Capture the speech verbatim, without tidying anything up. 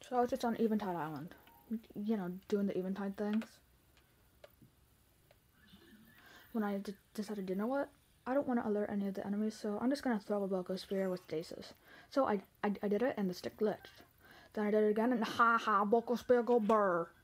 So I was just on Eventide Island, you know, doing the Eventide things. When I d decided, you know what? I don't want to alert any of the enemies, so I'm just gonna throw a boko spear with stasis. So I, I, I did it, and the stick glitched. Then I did it again, and ha ha, boko spear go brrrr.